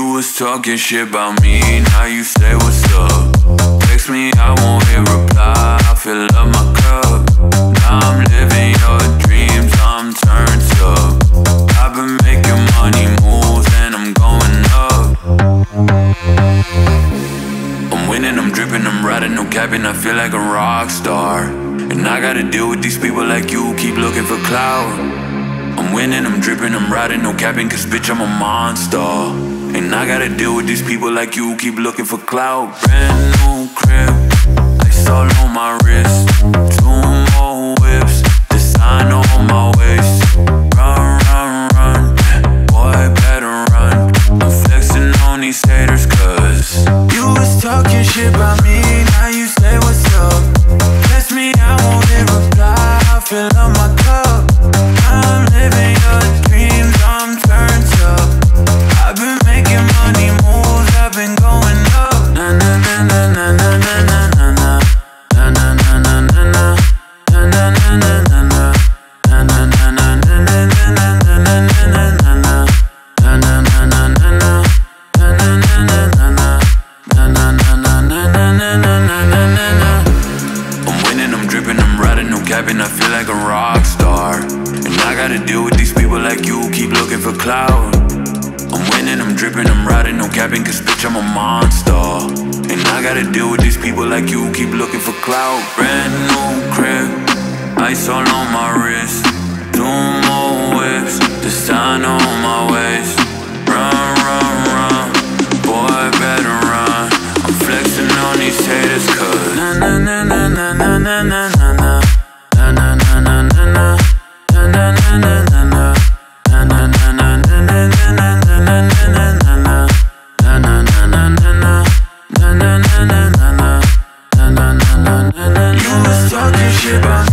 You was talking shit about me, now you say what's up. Text me, I won't hit reply, I fill up my cup. Now I'm living your dreams, I'm turned up. I've been making money moves and I'm going up. I'm winning, I'm dripping, I'm riding, no capping, I feel like a rock star. And I gotta deal with these people like you, keep looking for clout. I'm winning, I'm dripping, I'm riding, no capping, cause bitch I'm a monster. And I gotta deal with these people like you, keep looking for clout. Brand new crib, ice all on my wrist. 2 more whips, design on my waist. Run, run, run, boy better run. I'm flexing on these haters cause you was talking shit about me, now you say what's up. Text me, I won't hit reply, I fill up my cup. I'm living your dreams, I'm turned up. I've been making money moves, I've been going up. Na na na na na na na na na. Na na na na na na. Na na na na na na. Na na na na na na na na na na na na. Na na na na na na. Na na na na na na. Na na na na na na na na na. I'm winning, I'm dripping, I'm riding, no capping, I feel like a rock star. And I gotta deal with these people like you, keep looking for clout. I'm winning, I'm dripping, I'm riding, no capping, cause bitch I'm a monster. And I gotta deal with these people like you, keep looking for clout. Brand new crib, ice all on my wrist. 2 more whips, design on my waist. Run, run, run, boy better run. I'm flexing on these haters cause na na na na na na na na na. Na na na na na na. Na na na na na na. Na na na na na na na na na na na na. Na na na na na na. Na na na na na na. Na na na na na na. You was talking shit about